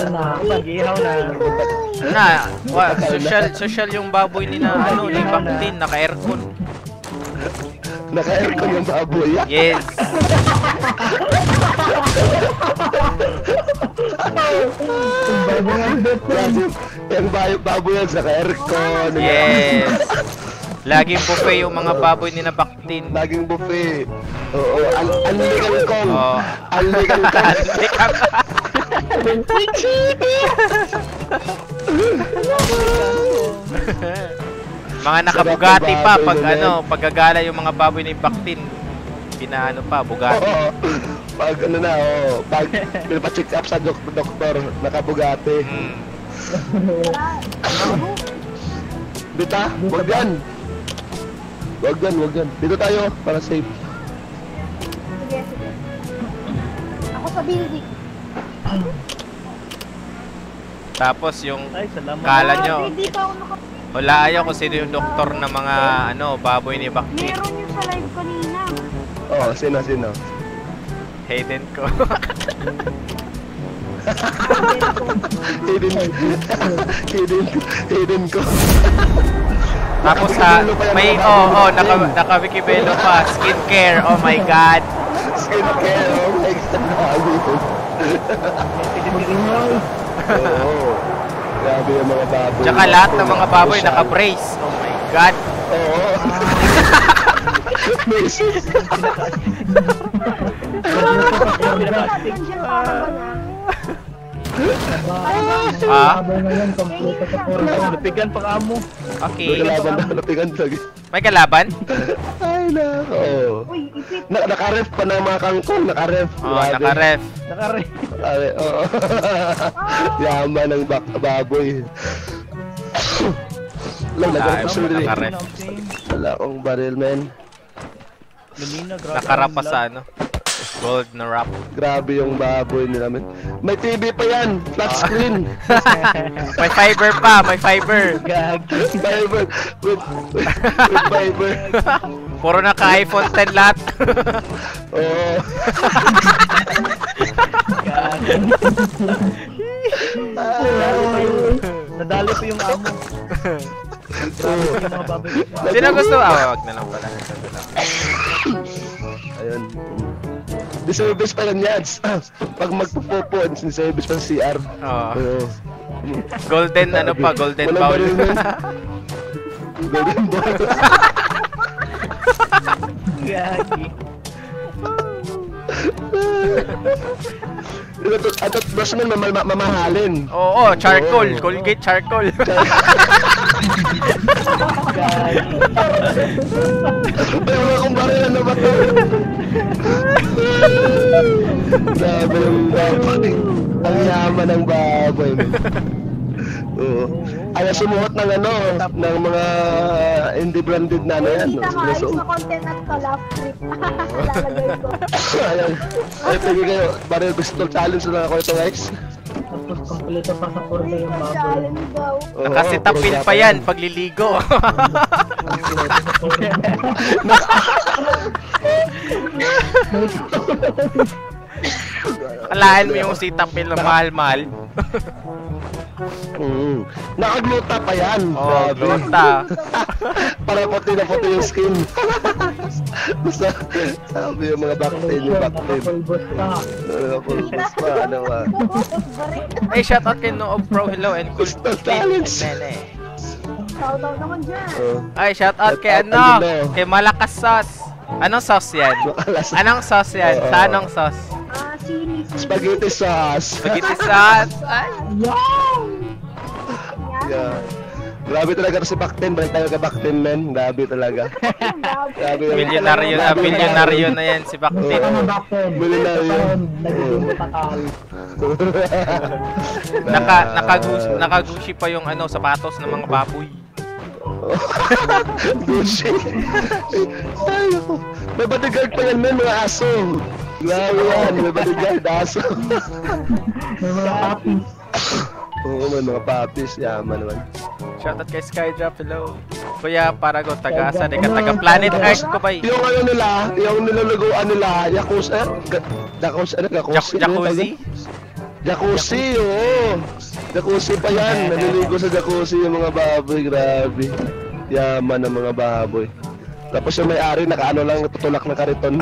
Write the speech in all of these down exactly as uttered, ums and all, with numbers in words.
na. Mag-ihaw na. Na, wa, social, social yung baboy ni na, ano, ni Baktin, naka-aircon. Naka-aircon yung baboy. Yes. Yung baboy yan, naka-aircon. Yes. Laging buffet yung mga baboy ni na Baktin. Laging buffet. Oo, unlegal kong. Oo. Unlegal kong. Unlegal mga nakabugati pa pag ano, paggagala yung mga baboy ni Baktin. Pinaano pa, bugati. Oo. Pag ano na, oh, pag pinapacheck up sa dok doktor, nakabugati. Mm. Bita, wag yan. Wag yan, wag yan. Dito tayo, para safe. Sige, sige. Ako sa building. Tapos yung Ay, salamat. kala nyo, Ah, dito ako naka... wala ayaw kung sino yung doktor ng mga ano, baboy ni Baktin. Meron yung sa live kanina. Oh, sino, sino? Hayden ko. Hidden, hidden, hidden ko. Tapos ha, may, oh, oh, naka, naka-wikibelo pa, skincare, oh my god. Skincare, oh my god. Oo. Grabe yung mga baboy. Tsaka lahat ng mga baboy naka-brace, oh my god. Oo. Braces. Ah? Napigan pa ka mo. Okay. May kalaban na, napigan lagi. May kalaban? Ay, nako. Uy, ipit. Na Naka-ref pa ng mga kangkong, naka-ref. Oh, naka-ref. Nakare. Ay, oo. Yaman ng bak baboy. Lang, Ay, nag-ref sila rin. naka-ref. Wala akong baril, men. Lumina, grabe. Nakarap pa sa ano. Gold na wrap. Grabe yung baboy nila, men. May T V pa yan, flat screen. May fiber pa, may fiber. Gagi. Fiber, with, with, with fiber. Puro naka-iPhone ten lahat. Oo. Gagi. Nadali pa yung, nadali pa yung amo. Oo. Yung mga baboy. Sino gusto? Ah, wag na lang pala. Ayun. Diservice pa lang yan. Pag magpupopo, diservice pa sa C R. Oo. Oo. Golden ano pa, golden Walang bowl. baril, men. Golden ball. Gagi. At at brush man mamal mamahalin. Oo, charcoal, Oo. Colgate charcoal. Gagi. Ay, wala akong baril na ba ito? Grabe yung baboy. Ang yaman ng baboy. Oo. Ay, sumuot ng ano, ng mga indie branded na ano yan. Kita mo, ayos Sinusuot. na content at ka laugh trip. Lalagay ko. Ayan. Ay, pwede kayo. Baril pistol challenge na ako ito, guys. Tapos kompleto pa sa kurda yung baboy. Challenge daw. Oo, Nakasitapil puro pa yan yata pagliligo. Alaan mo yung sitapil na mahal-mahal. Mm. Nakagluta pa yan. Oh, Grabe. gluta. Para puti na puti yung skin. Basta, sabi yung mga backtail, yung backtail. Nakapulbos pa. Nakapulbos pa, ano ba? Hey, shoutout kay Noob Pro, hello and cool Pistol flip. challenge. Nene. Shoutout naman dyan. Oh. Ay, shoutout kay Shoutout ano, din, no? kay Malakas Sauce. Anong sauce yan? Makalas- Anong sauce yan? Oo. Sa anong sauce? Ah, sili, sili. Spaghetti sauce. Spaghetti sauce. Ay. Yan. Yeah. Grabe talaga si Bakten. Balik tayo kay Bakten, men. Grabe talaga. Grabe yung- Milyonaryo na, milyonaryo na yan si Baktin. Oo. Bakit? Milyonaryo. Nagiging butakal. Naka, nakagushi, nakagushi pa yung ano, sapatos ng mga baboy. Gucci. Ay, ako. May bodyguard pa yan, men. Mga aso. Grabe yan. May bodyguard, aso. May mga papis. Oo, may mga papis. Yaman naman. Shoutout kay Skydrop, hello. Kuya Parago, taga-asa, di ka taga-Planet Earth ko ba? Yung ano nila, yung niluluguan nila, Yakuza, eh? Ga- Yakuza, ano? Yakuza? Jac- Jacuzzi? Jacuzzi, oo. Jacuzzi pa yan. Naliligo sa jacuzzi yung mga baboy. Grabe. Yaman ng mga baboy. Tapos yung may-ari, nakaano lang, tutulak na kariton.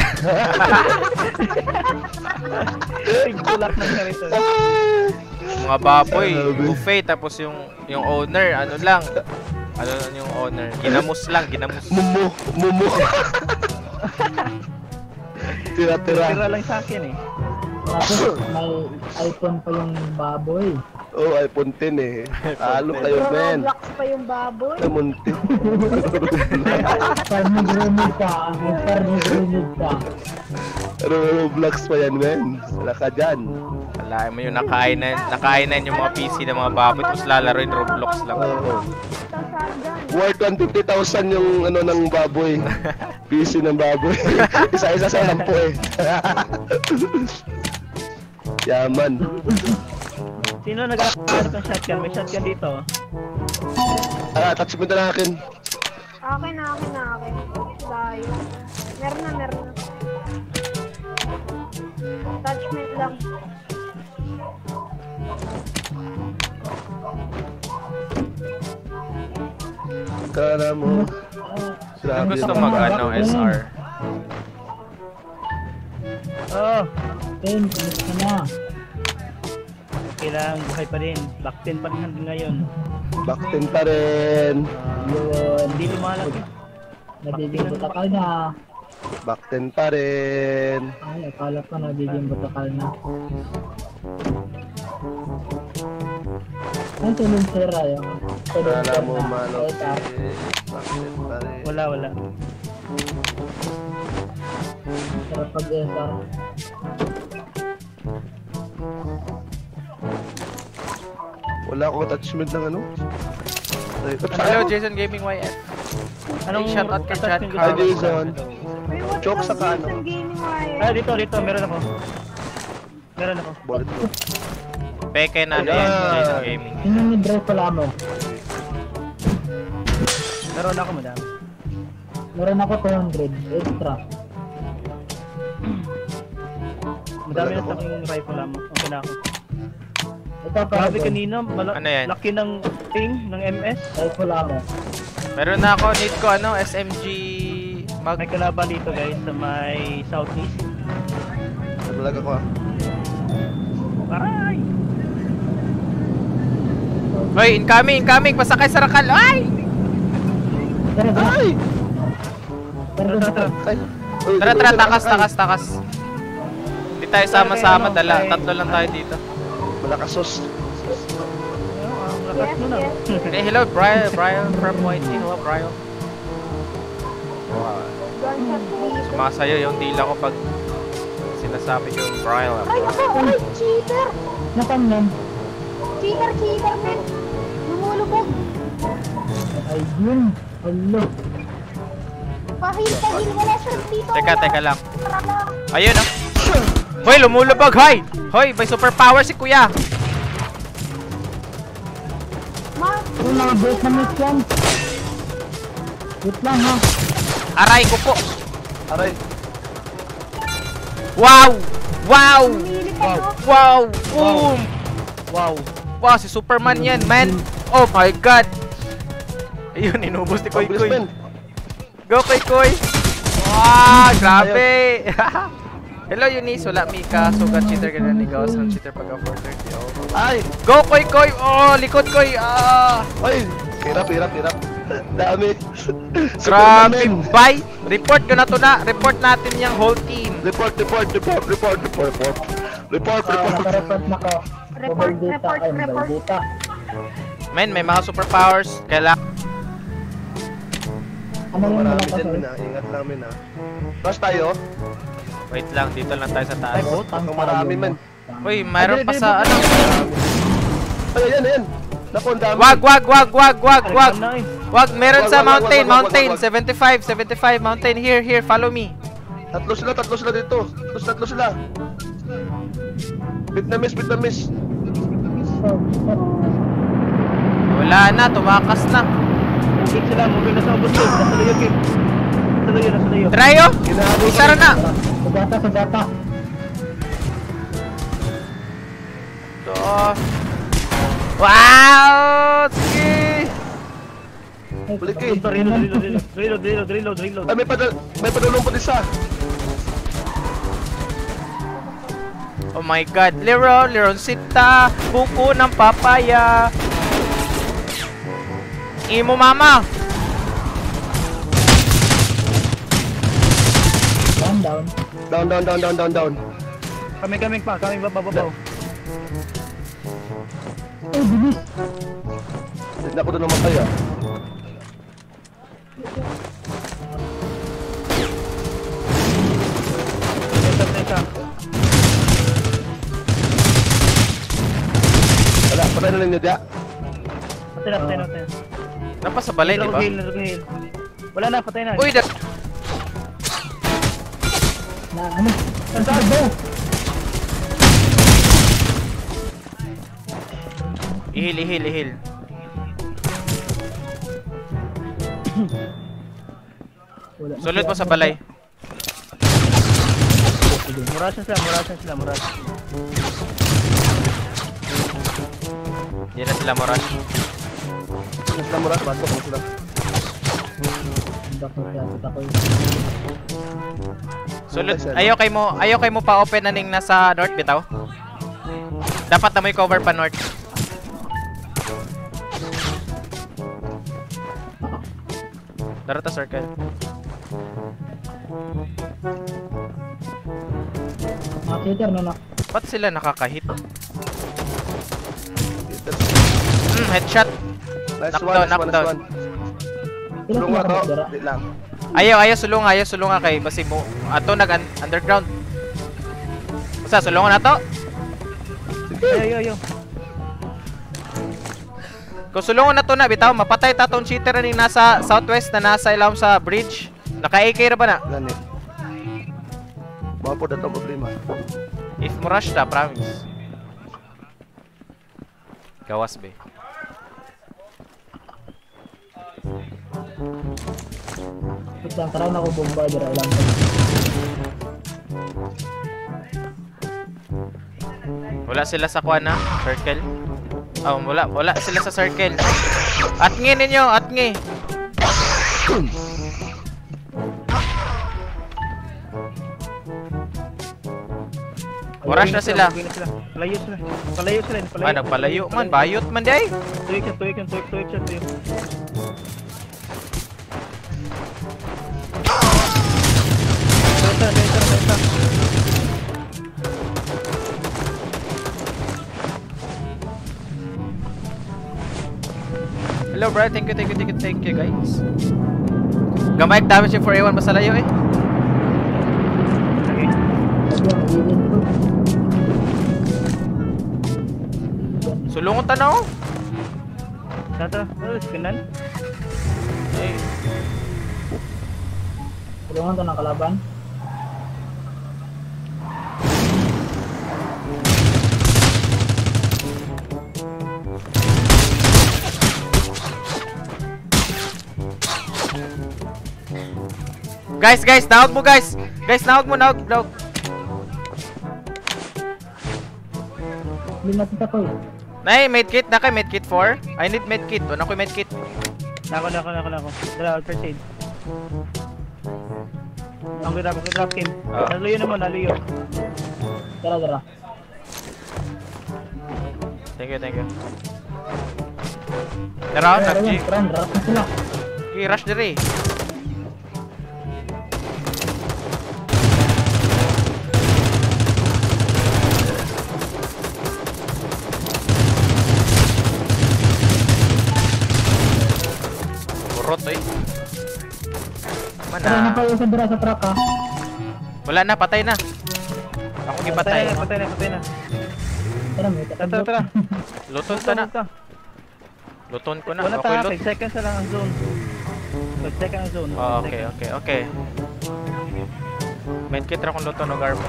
Tulak ng kariton. Mga baboy, buffet, tapos yung yung owner, ano lang. Ano yung owner? Ginamos lang, ginamos. Mumu, mumu. Tira-tira. Tira lang sa akin eh. Tapos may iPhone pa yung baboy. Oh, iPhone ten eh. Talo kayo, men. Roblox pa yung baboy. Namunti. Parnig-rumig ka. Parnig-rumig ka. Roblox pa yan, men. Wala ka dyan. Wala mo yung nakainan, nakainan yung mga P C ng mga baboy, tapos lalaroin Roblox lang. Oo. Worth one hundred fifty thousand yung ano ng baboy. P C ng baboy. Isa-isa sa lampo eh. Yaman. Sino nag-aarap ng shotgun? May shotgun dito. Ah, touch mo na akin. Akin na, akin na, akin. Layo. Meron na, meron na. Attachment lang. Kala mo. Grabe. Gusto mag ano, S R. Oh, Ten, kumusta na? kailangan buhay pa rin. Back ten pa rin hanggang ngayon. Back ten pa rin. Yun. Hindi lumalag. Nagiging butakal na. Back ten pa rin. Ay, akala ko nagiging butakal na. Ang tulong sira yung tulong Kala sira mo na. manok. Ito. Back ten pa rin. Wala, wala. Pero pag S R. Wala akong attachment ng ano. Ay, Hello, Jason Gaming Y F. Anong Hey, shout out kay Chat attachment Hi, gusto mo? Jason. Uy, what Joke the sa kano. Jason Gaming wire? Ah, dito, dito. Meron ako. Meron ako. Bullet ko. Peke na ano yan, Ayan. Jason Gaming. Yun yung drive pala mo. Meron ako, madam. Meron ako two hundred extra. Madami na sa aking rifle lang. Okay na ako. Ito para Grabe kanina, mala- Ano yan? laki ng ping ng M S. Rifle mo. Meron na ako, need ko ano, S M G mag... May kalaban dito guys sa may southeast. Naglalag ako ah. Aray! Hoy, incoming, incoming! Pasakay sa rakal! Ay! Tara, tara. Ay! Tara, tara, tara. Ay! Uy, Tara, uy, tara, uy, takas, ay. takas, takas. Hindi tayo sama-sama, dala. Tatlo lang tayo dito. Malakasos. Ano, ang lakas Yes, mo na. yes. Hey, hello, Brian, Brian from Whitey. Hello, Brian. Gunshot dito. Sumasayo yung dila ko pag sinasabi ko yung Brian. Ay, ako! Ay, cheater! Nasaan yan? Cheater, cheater, man! Lumulubog! Ay, yun. Hello. Pahil, pahil! Wala sir dito! Teka, wala. teka lang. Tara lang. Ayun, oh. Hoy, lumulubog, hoy! Hoy, may superpower si kuya. Ma! Pero mga break na miss yan. Wait lang ha. Aray ko po. Aray. Wow! Wow! Humili ka, no? Wow! Boom! Wow. Wow, si Superman yan, man! Oh my God! Ayun, inubos ni Koy Koy. Congressman. Go, Koy Koy! Wow! Grabe! Hello, Eunice. Wala, Mika. Sugat cheater ka na ni Gauss. Ang cheater pag four thirty. Oh. Ay! Go, Koy Koy! Oh, likod Koy! Ah! Ay! Hirap, hirap, hirap. Dami. Grabe! Superman. Bye! Report ko na to na. Report natin yung whole team. Report, report, report, report, report, report. Report, Ah, report. naka-report na ko. Report, Mobile data. report, Ay, mobile report. data. Men, may mga superpowers. Kailangan. Ano yung Marami malakas din, eh? min ah. Ingat lang, min ah. Tapos tayo. Wait lang, dito lang tayo sa taas. Ay, oh, Ang marami, tayo man. mo. Uy, mayroon pa sa ano. Ay, ayan, ayan. Naku, ang dami. Wag, wag, wag, wag, wag, wag. Na eh. Wag, meron Wag, sa wag, wag, mountain, wag, wag, mountain. wag, wag. seventy-five, seventy-five, mountain. Here, here, follow me. Tatlo sila, tatlo sila dito. Tatlo, tatlo sila. Vietnamese, Vietnamese. Wala na, tumakas na. Moving sila, moving na sa ubos yun. Nasa layo, Kim. Nasa layo, nasa layo. Dryo! Kinahalo ka Isara na! Sugata, sugata. to. Wow! Sige! Balik eh. Reload, reload, reload, reload, reload, reload, reload. Ay, may padal may padulong pa isa. Oh my god, Lero, Leroncita, buko ng papaya. Imo mama. Down, down. Down, down, down, down, down, down. Kaming, kaming pa, kaming pa, bababaw. Eh, bilis. Hindi ako doon namatay ah. Teka, teka. Wala, patay na lang niya. Patay na, patay na, patay na. Napa sa balay, di ba? Heal, heal. Wala na, patay na. Uy, da Na, ano? Saan ba? ihil, ihil, ihil. Wala. Sulod mo sa balay. Murasan sila, murasan sila, murasan. Hindi na sila moral. Sila mura, pasok mo sila. Hindi ako kaya ako yun. Sulod, ayaw kay mo, ayaw kay mo pa open na ning nasa north bitaw. Dapat na may cover pa north. Dara ta circle. Mga cheater na na. Ba't sila nakakahit? Hmm, headshot. Nice Knockdown, one, nice one, knockdown. nice one. Ilan Tulong sila ako, kapag dara? di lang. Ayaw, ayaw sulong, ayaw sulong kay basi mo. Ato nag underground. Basta sulungan nato. Ayo, ayo, ayo. Kung sulungan na to na bitaw, mapatay tatong cheater ning nasa southwest na nasa ilawom sa bridge. Naka-A K ra ba na? Gani. Mga po datong problema. If mo rush ta, promise. Gawas be. Wait lang, try na ko bomba dira lang. Wala sila sa kuan na circle. Oh, wala, wala sila sa circle. Atngi ninyo, atngi. Rush na sila. Palayo sila. Palayo sila, palayo. Ah, nagpalayo man, bayot man di ay. Tuwik siya, tuwik siya, tuwik, tuwik siya, tuwik. Dito, dito, dito. Hello bro, thank you, thank you, thank you, thank you guys. Gamay damage yung four A one masalayo eh. Okay. Ayun, event ko. Sulungon ta na oh. Tata, oh, skinan. Ay, Tulungan to ng kalaban. guys, guys, naog mo guys. Guys, naog mo, naog, naog. Hindi natin ako eh. Nay, medkit na kay medkit four. I need medkit. Wala ko medkit. Nako, nako, nako, nako. Dala, first aid. Ang grab, ang grab team. Ah. Naluyo naman, naluyo. Tara, tara. Thank you, thank you. Tara, Tara, nag-G. tara, tara, tara sila. Okay, rush dire. Burot eh. Tara na Mana? pa yung sandara sa truck ha. Wala na, patay na. Ako gipatay. Patay na, patay na, patay na. Tara, may Tara, tara, tara. Luton ta na. Luton ko na. Wala Okay, ta, lut. five seconds na lang ang zone. five seconds ang zone. Oh, five okay, seconds. okay, okay. Medkit ra kung luton o garbo.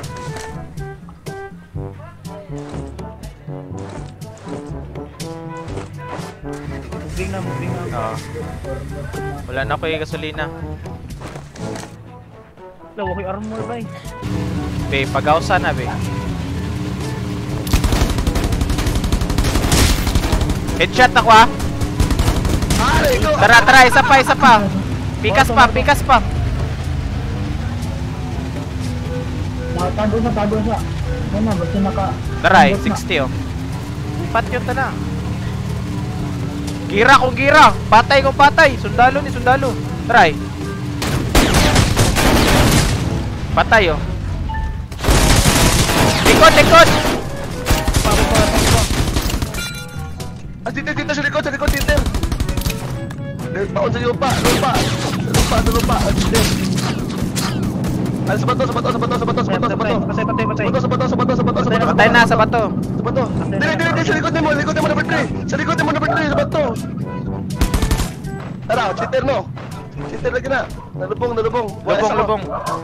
Moving na, moving na. Oo. Wala na ko yung gasolina. Wala, wakoy armor ba eh. Be, pagawsa na be. Headshot ako ah. Aray ko! Tara, tara, isa pa, isa pa. Pikas pa, pikas pa. Nakatago sa tago siya. Yan na, basta naka... Daray, sixty oh. Pat yun ta na. Gira kong gira. Patay kong patay. Sundalo ni sundalo. Daray. Patay oh. Likod, likod. Ah, Titer, Titer, sa likod, sa likod, Titer! Paon sa lupa, lupa! Sa lupa, sa lupa, ah, Titer! Ano, sa bato, sa bato, sa bato, sa bato, sa bato, sa bato! Patay, patay, patay. Sa bato, sa bato, sa bato, sa bato, sa bato! Patay na sa bato. Sa bato! Dire, dire, dire, sa likod mo, likod mo number three! Sa likod mo number three, sa bato! Tara, Titer no! Titer lagi na! Nalubong, nalubong! Lubong, lubong.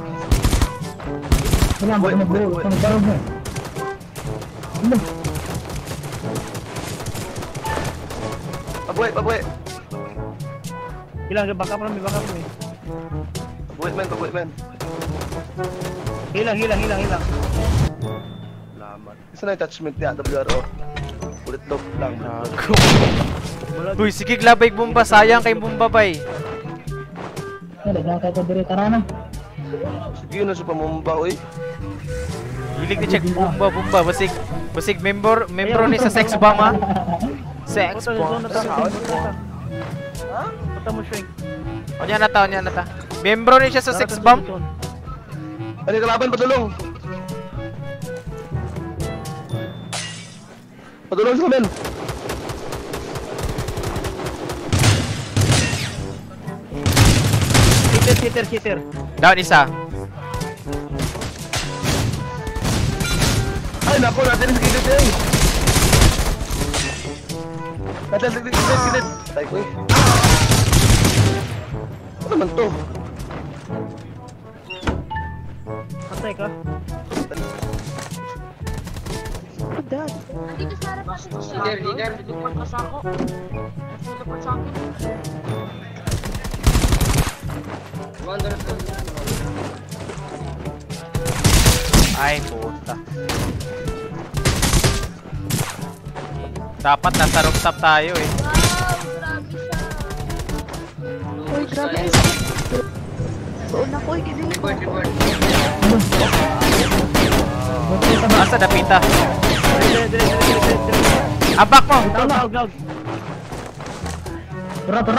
Wala, baka mag-buo. Baka mag-barog mo. Ano? Pabuhay, pabuhay! Hilang, backup lang, may backup lang eh. Pabuhay, man, pabuhay, man! Hilang, hilang, hilang, hilang. Lamat. Isa na yung attachment niya, W R O. Ulit top lang. Uy, sige glabay bomba. Sayang kay bomba bay. Wala, dyan kayo dire tarana. Sige na sa pamumba, uy. Hilig ni check bomba, bomba. Basig, basig member, membro ni sa sex bomb ha. Sex Puta, bomb. zone na ta. Ha? Puta mo, shrink. O niya na ta, o niya na ta. Membro ni siya sa sex bomb. Ano yung kalaban, padulong? Padulong sa men. Cheater, cheater, cheater. Down isa. Ay, naku, natin sa gilid eh. Natin sa gilid, gilid, gilid. Tay ko eh. Ano naman to? Patay ka. Nandito sa harap kasi siya. Leader, leader. Lupad ka sa ako. Lupad sa akin. Ay, puta. Dapat nasa rooftop tayo eh. Wow, grabe siya. Uy, grabe ay sakit. Doon ako, ay ginilig ko. Asa dapita? Dire, dire, dire, dire, dire, dire. Abak mo! Gag, gag, gag. Tara, tara.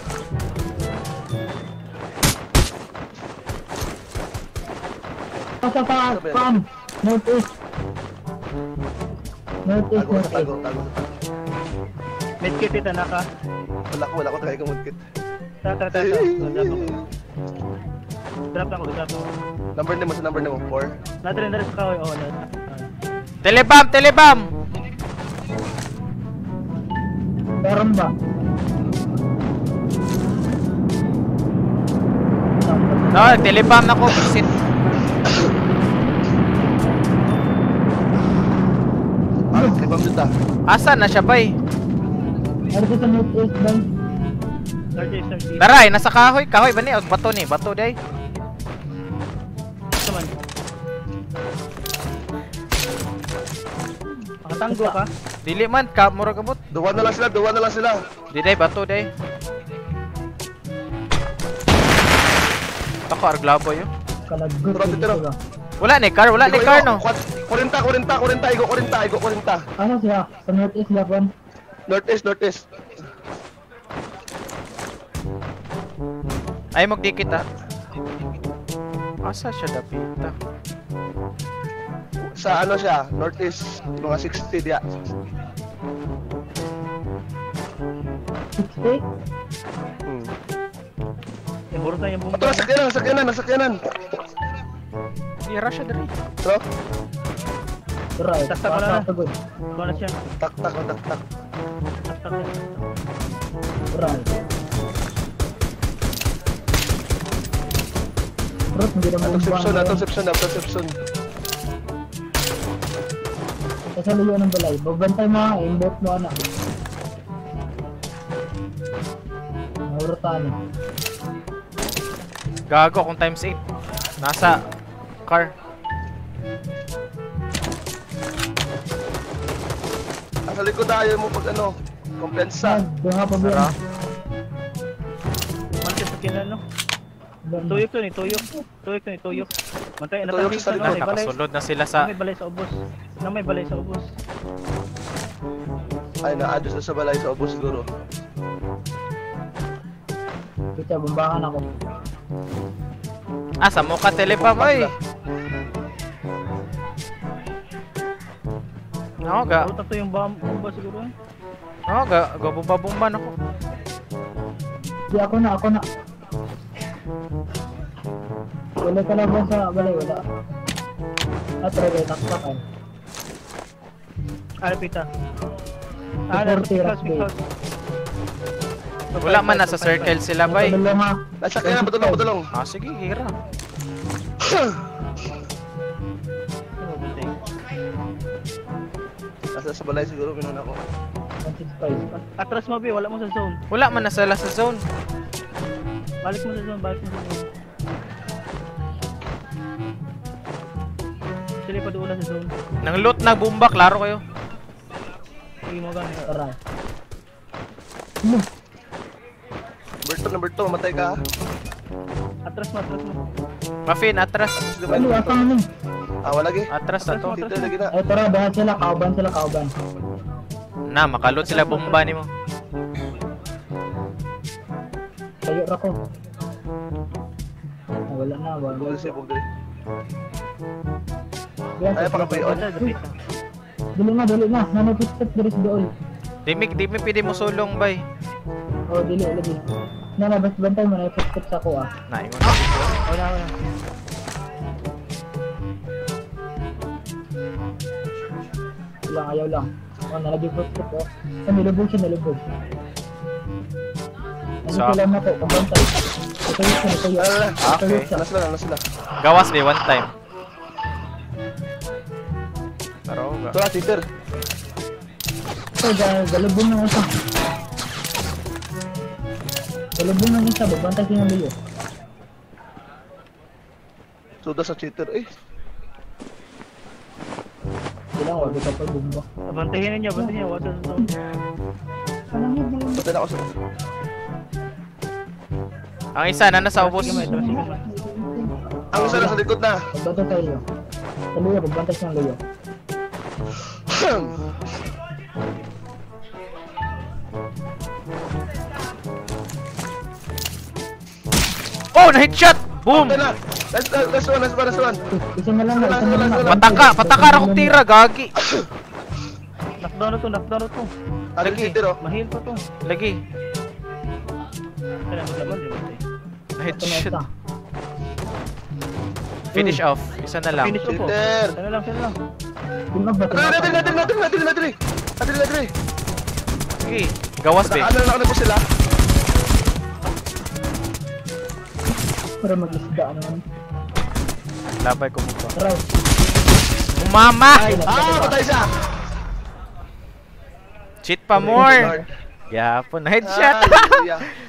Sa pa, pam. Northeast. Northeast, Tago, tago, northeast. tago. Medkit ito, naka. Wala ko, wala ko tayo kamudkit. Tara, tara, tara. tara. Drop ako. Drop ako, drop ako. Number nimo sa number nimo, four. Natin rin, natin sa kahoy. Oo, natin. Telebam! Telebam! Meron ba? No, telebam na ko. Sit. Ano, ibang dito. Asa na siya bay? Ano sa northeast ba? thirty, thirty. Daray, nasa kahoy. Kahoy ba ni? O bato ni? Bato day. Ito man. Makatanggo ka? Dili man, ka mura kabot. Duwa na lang sila, duwa na lang sila. Di day, bato day. Ako, arglabo yun. Kalagot. Tara, tara. ba? Wala ni car, wala ni car no. Kurinta, kurinta, kurinta, igo kurinta, igo kurinta. Ano siya? Sa northeast ba, Juan? Northeast, northeast. Ay, magdikit ah. Asa siya dapita? Sa ano siya, northeast, mga sixty diya. sixty? Hmm. Yung burot na yung Ito, bumba. nasakyanan, nasakyanan, nasakyanan. Ira siya dari. Ito, Tara, Tak, tak, wala na. pagod. Ikaw na siya. tak, tak, tak, tak. Tak, tak, tak. Tara. Bro, hindi naman Atong Simpson, atong Simpson, atong Simpson. Kasaluyo ng balay. Magbantay mo ha, imbot mo anak. Maurutanin. Gago kung times eight. Nasa car. Nasa likod tayo mo pag ano. Kompensa. Duha pa ba? Tara. Mantay sa kinan, no? Tuyok to ni, tuyok. Tuyok to ni, tuyok. Mantay, Tuyok natapik sa sa likod. balay, balay. Nakasulod na sila Na sa... may balay sa ubos. Na may balay sa ubos. Ay, na-adjust na sa balay sa ubos siguro. Kita, bumbahan ako. Ah, sa mukha telepam, oy! Oo, ga. Tawag to yung bomb, bomba siguro eh. Oo, ga. Gabumba-bumban ako. Di ako na, ako na. Wala ka lang ba sa balay? Wala. At regay, takpakan. Ah, pita. Ah, Ah, forty because, rush bait. because. Wala man nasa circle sila, bay. Padulong ha. Nasa kaya, patulong, patulong. Ah, sige, hira. Nasa sa balay siguro, minuna ko. one sixty-five. Atras mo, Bi, wala mo sa zone. Wala man na sila sa zone. Balik mo sa zone, balik mo sa zone. Sila pa doon na sa zone. Nang loot na bomba, klaro kayo. Sige mo gano'n. Tara. Number two, number two, matay ka. Atras mo, atras mo. Muffin, atras. Ano, asang ano? Ah, wala gi. Atras na to. Dito lagi na. Ay, tara, bahat sila. Kauban sila, kauban. Na, makalot sila bomba ni mo. Tayo ra ko. Ah, wala na, wala. Bugdali siya, bugdali. Yan, Ay, sa- pakabayon. Basta, dapit na. Dili na, dili na. Nanapit-pit diri sa dool. Dimik, dimik, pwede mo sulong, bay. Oh, dili, lagi. Nanabas bantay mo, nanapit-pit sa ko ah. Naingon na dito. Wala, wala. Lang, ayaw lang. Oh, nalagay footstep oh. Ay, nilubog siya, nilubog. Ano So- sila na po, pabantay. Ito yun siya, ito yun. Ah, Ito yun Okay. siya. Ano sila, ano sila? Gawas di, one time. Taro, ga. Ito na, Twitter. Ito, ga- galubong ng isa. Galubong ng isa, babantay siya ng liyo. Suda sa cheater. Eh, Sila, wag ka pa bumba. Abantayin ninyo, abantayin ninyo. Wala sa zone. Anong yun, yun? patay na ako sa... Ang isa na nasa ubos. Sige, may atras, sige, may. Ang isa nasa likod na. Pagbantay sa liyo. Sa liyo, pagbantay siya ng liyo. Oh, na-headshot! Boom! Patay na. Last, last, last one, last one, last one. Isa na lang na, isa na lang na. Pataka, pataka ra kong tira, gagi. Knockdown na to, knockdown na to. Ano yung cheater, oh? Mahil pa to. Lagi. Kaya maglaban, di ba? Ito na Na-headshot. isa. Finish off. Isa na lang. Finish ko po. Cheater. Sana lang, sana lang. Tingnan ba? Nadali, nadali, nadali, nadali, nadali, nadali. Nadali, nadali. Sige. Gawas di. Ano lang ako sila? Para mag-isda naman. Labay ko mo to. Tara. Umama! Ah, patay siya. Cheat pa more! Yapon, headshot! Hallelujah.